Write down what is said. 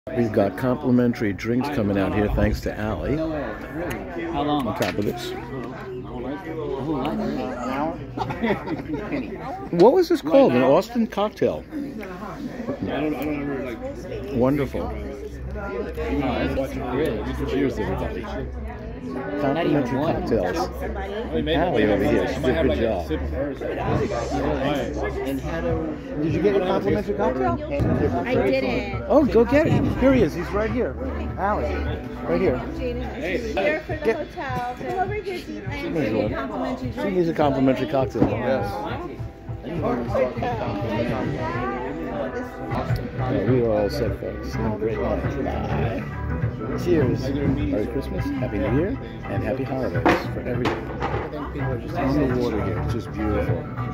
We've got complimentary drinks coming out here thanks to Allie. How long? On top of this. What was this called? An Austin cocktail. Wonderful. Cheers, everybody. Complimentary cocktails. Allie over here, she did a good job. Did you get a complimentary cocktail? I didn't. Oh, go get it. Here he is. He's right here. Allie, right here. Here for the hotel. Come over here. She needs a complimentary cocktail. Yes. Yeah, we are all set, folks. Have a great night. Bye. Cheers. Merry Christmas, Happy New Year, and Happy Holidays for everyone. On the water here, it's just beautiful.